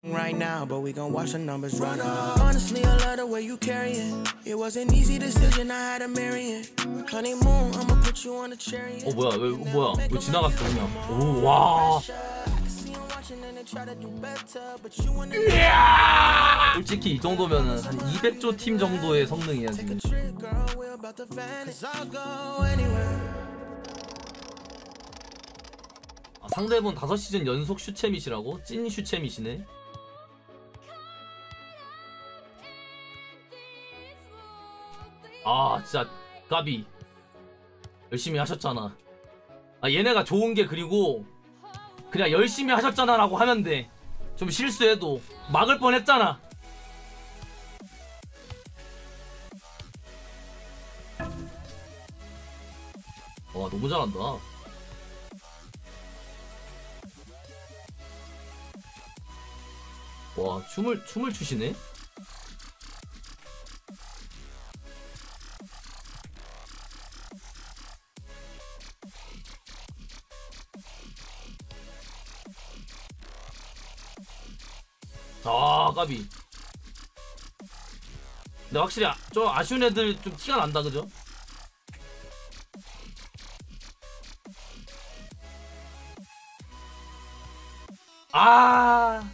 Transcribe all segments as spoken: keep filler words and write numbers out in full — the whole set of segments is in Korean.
Right now, but we gon' watch the numbers run up. Honestly, I love the way you carry it. It was an easy decision. I had to marry it. Honeymoon, I'ma put you on a cherry. 어 뭐야 왜 뭐야 왜 지나갔어 그냥. 오 와. 이야! 솔직히 이 정도면은 한 이백조 팀 정도의 성능이야 지금. 아, 상대분 다섯 시즌 연속 슈체밋이라고? 찐 슈체밋이네. 아 진짜 까비 열심히 하셨잖아. 아 얘네가 좋은게 그리고 그냥 열심히 하셨잖아 라고 하면 돼. 좀 실수해도 막을 뻔했잖아. 와 너무 잘한다. 와 춤을 춤을 추시네. 아 까비. 근데 확실히 아, 좀 아쉬운 애들 좀 티가 난다 그죠? 아.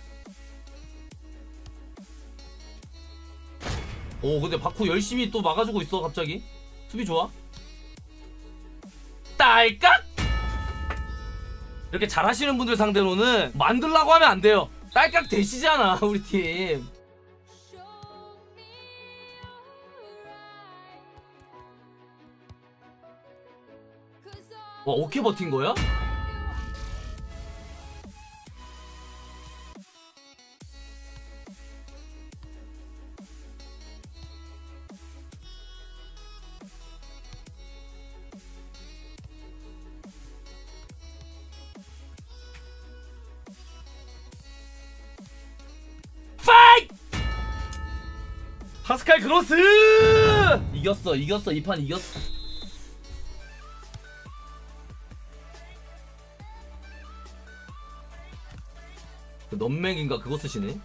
오 근데 바쿠 열심히 또 막아주고 있어. 갑자기 수비 좋아. 딸깍. 이렇게 잘하시는 분들 상대로는 만들라고 하면 안 돼요. 딸깍 되시잖아 우리 팀. 와 어떻게 버틴 거야? 파이트! 파스칼 그로스! 이겼어 이겼어 이 판 이겼어. 그 넘맥인가 그거 쓰시네.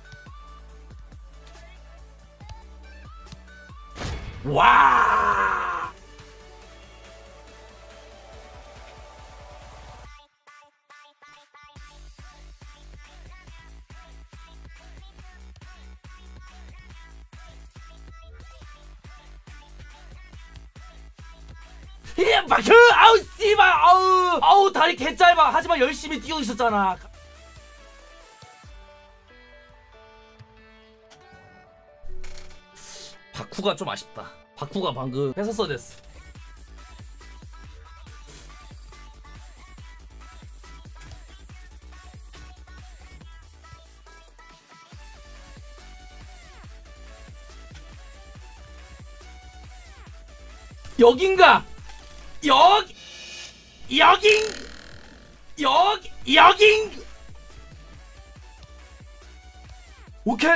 와! 예, 박혀! 아우 씨발! 아우! 아우 다리 개 짧아. 하지만 열심히 뛰어 있었잖아. 바쿠가 좀 아쉽다. 바쿠가 방금 뺏었어야 됐어. 여긴가? 여기 여긴 여기 여긴 오케이.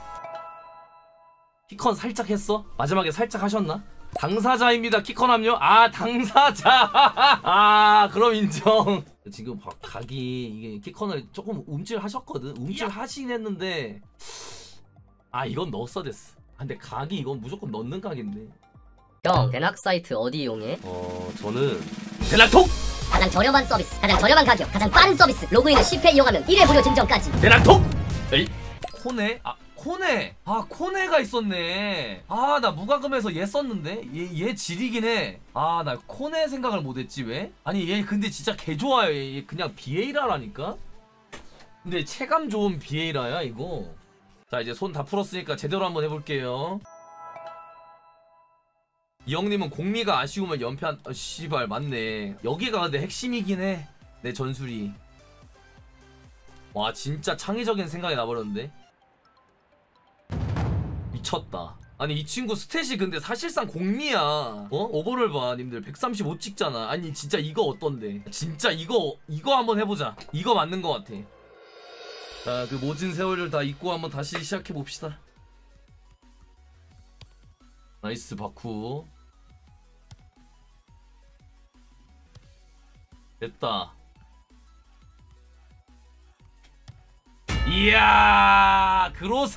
키컨 살짝 했어? 마지막에 살짝 하셨나? 당사자입니다. 키컨 합류? 아 당사자. 아 그럼 인정. 지금 각이 이게 키컨을 조금 움찔하셨거든. 움찔하시긴 했는데 아 이건 넣었어 됐어. 근데 각이 이건 무조건 넣는 각인데. 형, 대낙 사이트 어디 이용해? 어 저는 대낙톡! 가장 저렴한 서비스, 가장 저렴한 가격, 가장 빠른 서비스. 로그인을 십 회 이용하면 일 회 무료 증정까지. 대낙톡! 에이 코네? 아 코네! 아 코네가 있었네. 아 나 무과금에서 얘 썼는데? 얘, 얘 지리긴 해. 아 나 코네 생각을 못했지 왜? 아니 얘 근데 진짜 개 좋아요. 얘 그냥 비에이라라니까? 근데 체감 좋은 비에이라야 이거. 자 이제 손 다 풀었으니까 제대로 한번 해볼게요. 이 형님은 공미가 아쉬우면 연패한.. 아, 씨발 맞네. 여기가 근데 핵심이긴 해. 내 전술이. 와 진짜 창의적인 생각이 나버렸는데. 미쳤다. 아니 이 친구 스탯이 근데 사실상 공미야. 어? 오버를 봐 님들 백삼십오 찍잖아. 아니 진짜 이거 어떤데. 진짜 이거 이거 한번 해보자. 이거 맞는 것 같아. 자 그 모진 세월을 다 잊고 한번 다시 시작해봅시다. 나이스 바쿠. 됐다. 이야 그로스!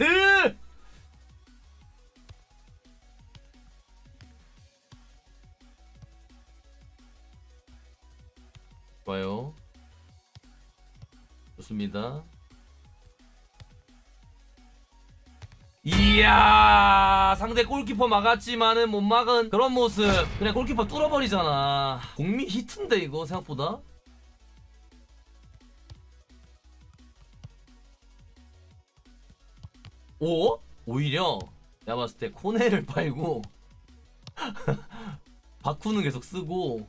좋아요. 좋습니다. 이야, 상대 골키퍼 막았지만은 못 막은 그런 모습. 그냥 골키퍼 뚫어버리잖아. 공미 히트인데 이거 생각보다. 오? 오히려 내가 봤을 때 코네를 빨고 바쿠는 계속 쓰고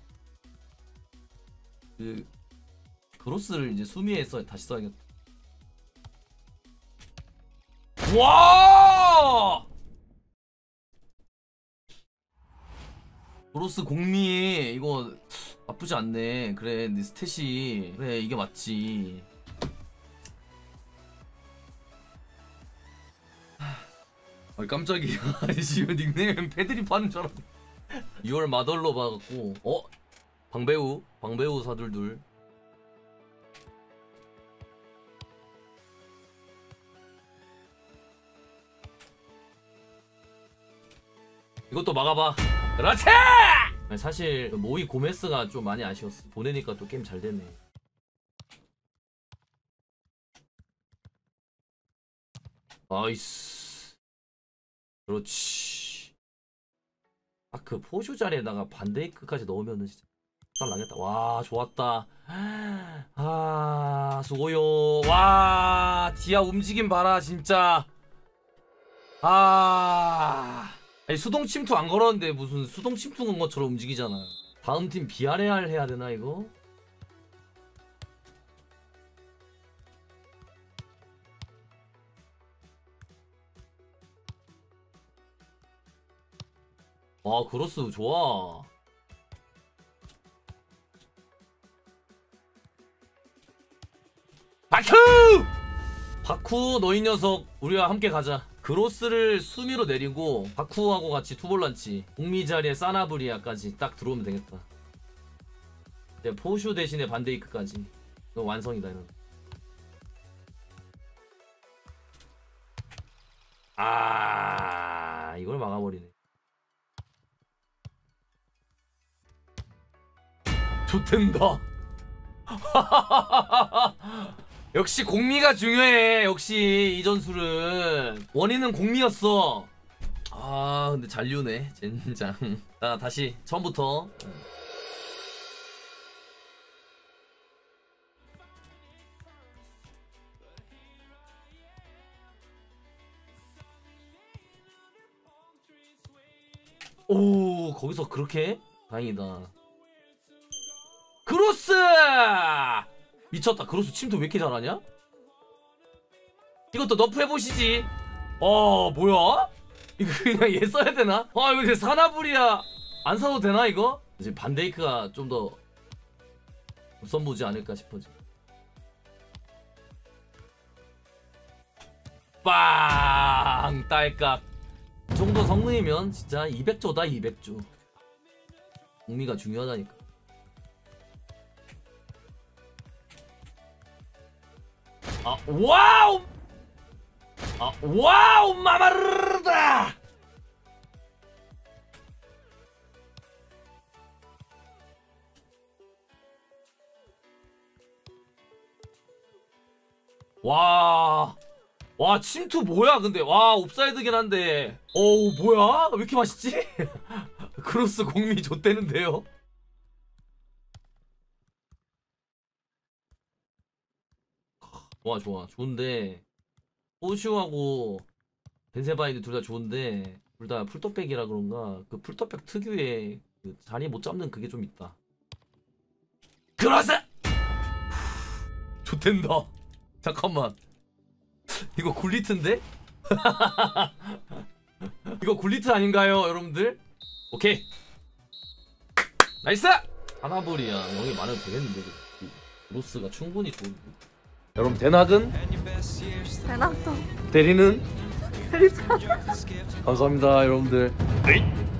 그 그로스를 이제 수미에 써 다시 써야겠다. 와! 그로스 공미 이거 나쁘지 않네. 그래, 네 스탯이 그래 이게 맞지. 아 깜짝이야. 지금 닉네임 패드립 하는 줄 알았네. 유월 마덜로 봐갖고 어? 방배우 방배우 사둘둘. 이것도 막아봐. 그렇지! 사실 모이 고메스가 좀 많이 아쉬웠어. 보내니까 또 게임 잘 되네. 나이스. 그렇지. 아 그 포슈 자리에다가 반데이크까지 넣으면은 진짜 쌀 나겠다. 와 좋았다. 아 수고요. 와 디아 움직임 봐라 진짜. 아 아니 수동 침투 안 걸었는데 무슨 수동 침투 건 것처럼 움직이잖아. 다음 팀 비아레알 해야 되나 이거? 아 그로스 좋아. 바쿠! 바쿠 너 이 녀석 우리와 함께 가자. 그로스를 수미로 내리고 바쿠하고 같이 투볼란치 공미 자리에 사나브리아까지 딱 들어오면 되겠다. 이제 포슈 대신에 반데이크까지. 너 완성이다 이런. 아 이걸 막아버리네. 좋댄다. 역시 공미가 중요해. 역시 이 전술은 원인은 공미였어. 아 근데 잔류네 젠장. 자 다시 처음부터. 오 거기서 그렇게? 다행이다. 그로스! 미쳤다. 그로스 침투 왜 이렇게 잘하냐? 이것도 너프 해보시지. 어 뭐야? 이거 그냥 얘 써야 되나? 아 이거 사나브리아 안 사도 되나 이거? 이제 반데이크가 좀 더 선보지 않을까 싶어지. 빵! 딸깍. 이 정도 성능이면 진짜 이백 조다 이백 조. 공미가 중요하다니까. 아 와우! 아 와우 마마르다! 와, 와 침투 뭐야 근데. 와 옵사이드긴 한데 어우 뭐야 왜 이렇게 맛있지? 크로스 공미 좆대는데요. 좋아 좋아 좋은데 포슈하고 벤세바이드 둘 다 좋은데 둘 다 풀터백이라 그런가 그 풀터백 특유의 그 자리 못 잡는 그게 좀 있다. 크로스! 좋댄다. 잠깐만 이거 굴리트인데? 이거 굴리트 아닌가요 여러분들? 오케이 나이스! 하나볼이야 영이 많아도 되겠는데 로스가 충분히 좋은데. 여러분 대낙은? 대낙도 대리는? 감사합니다 여러분들.